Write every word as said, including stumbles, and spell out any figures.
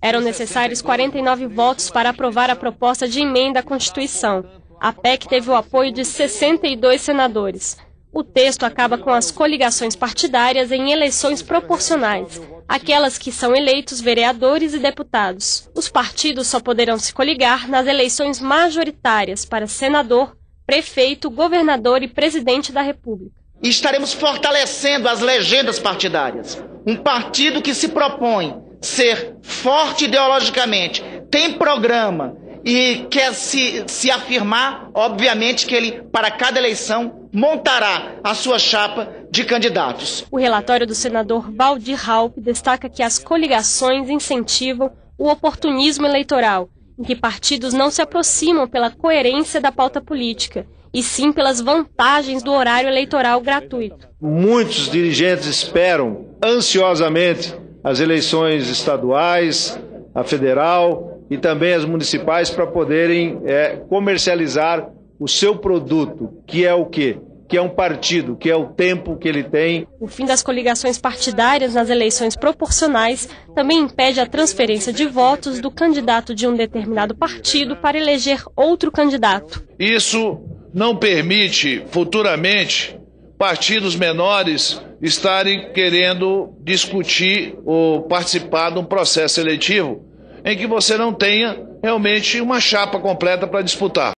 Eram necessários quarenta e nove votos para aprovar a proposta de emenda à Constituição. A P E C teve o apoio de sessenta e dois senadores. O texto acaba com as coligações partidárias em eleições proporcionais, aquelas que são eleitos vereadores e deputados. Os partidos só poderão se coligar nas eleições majoritárias para senador, prefeito, governador e presidente da República. E estaremos fortalecendo as legendas partidárias. Um partido que se propõe ser forte ideologicamente, tem programa e quer se, se afirmar, obviamente que ele, para cada eleição, montará a sua chapa de candidatos. O relatório do senador Valdir Raupp destaca que as coligações incentivam o oportunismo eleitoral, em que partidos não se aproximam pela coerência da pauta política, e sim pelas vantagens do horário eleitoral gratuito. Muitos dirigentes esperam ansiosamente as eleições estaduais, a federal e também as municipais para poderem é, comercializar o seu produto, que é o quê? Que é um partido, que é o tempo que ele tem. O fim das coligações partidárias nas eleições proporcionais também impede a transferência de votos do candidato de um determinado partido para eleger outro candidato. Isso não permite, futuramente, partidos menores estarem querendo discutir ou participar de um processo eletivo em que você não tenha realmente uma chapa completa para disputar.